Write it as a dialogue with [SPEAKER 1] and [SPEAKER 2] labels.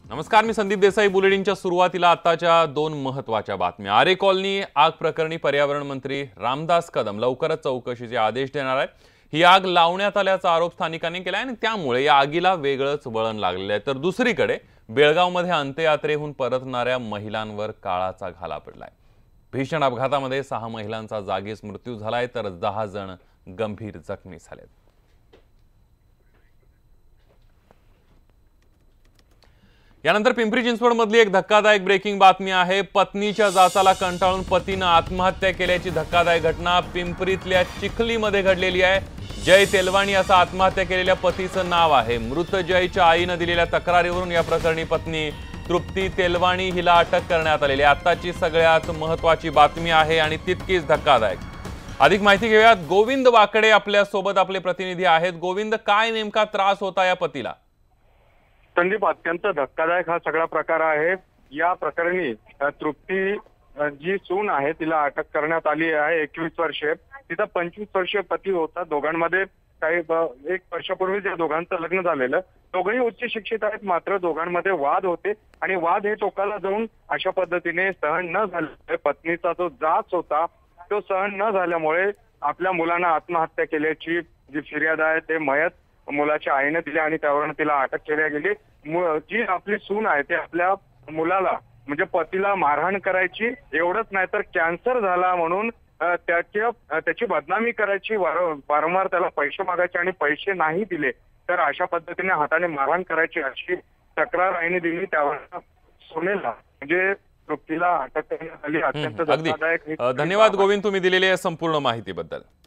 [SPEAKER 1] नमस्कार, मी संदीप देसाई. बुलेटिनच्या सुरुवातीला आताच्या दोन महत्त्वाच्या बातम्या. आरे कॉलनी आग प्रकरणी पर्यावरण मंत्री रामदास कदम लवकरच चौकशीचे आदेश देणार आहेत. ही आग लावण्यात आल्याचा आरोप स्थानिकांनी केला आणि त्यामुळे या आगीला वेगळंच वळण लागलेलं आहे. तर दुसरीकडे बेळगावमध्ये अंत्ययात्रेहून परतणाऱ्या महिलांवर काळाचा घाला पडलाय. भीषण अपघातामध्ये 6 महिलांचा जागीच मृत्यू झालाय तर 10 जण गंभीर जखमी झालेत. यानंतर पिंपरी चिंचवड मधली एक धक्कादायक ब्रेकिंग बातमी आहे. पत्नीच्या जाचाला कंटाळून पतीनं आत्महत्या केल्याची धक्कादायक घटना पिंपरीतल्या चिखलीमध्ये घडलेली आहे. जय तेलवाणी असं आत्महत्या केलेल्या पतीचं नाव आहे. मृत जयच्या आईनं दिलेल्या तक्रारीवरून या प्रकरणी पत्नी तृप्ती तेलवाणी हिला अटक करण्यात आलेली आहे. आताची सगळ्यात महत्त्वाची बातमी आहे आणि तितकीच धक्कादायक. अधिक माहिती घेऊयात. गोविंद वाकडे आपल्या सोबत आपले प्रतिनिधी आहेत. गोविंद, काय नेमका त्रास होता या पतीला?
[SPEAKER 2] संदीप, अत्यंत धक्कादायक हा सगळा प्रकार आहे. या प्रकरणी तृप्ती जी सून आहे तिला अटक करण्यात आली आहे. 21 वर्षे, तिचा 25 वर्षीय पती होता. दोघांमध्ये काही 1 वर्षापूर्वी या दोघांचं लग्न झालेलं. दोघंही उच्च शिक्षित आहेत, मात्र दोघांमध्ये वाद होते आणि वाद हे टोकाला जाऊन अशा पद्धतीने सहन न झाल्यामुळे पत्नीचा जो जाच होता तो सहन न झाल्यामुळे आपल्या मुलांना आत्महत्या केल्याची जी फिर्याद आहे ते मयत मुलाच्या आईने दिली आणि त्यावरून तिला अटक केली गेली. जी आपली सून आहे ते आपल्या मुलाला म्हणजे पतीला मारहाण करायची, एवढंच नाही तर कॅन्सर झाला म्हणून त्याची बदनामी करायची, वारंवार त्याला पैसे मागायचे आणि पैसे नाही दिले तर अशा पद्धतीने हाताने मारहाण करायची अशी तक्रार आईने दिली. त्यावर सुनेला म्हणजे तृप्तीला अटक करण्यात आली. अत्यंत धक्कादायक.
[SPEAKER 1] धन्यवाद गोविंद, तुम्ही दिलेल्या संपूर्ण माहितीबद्दल.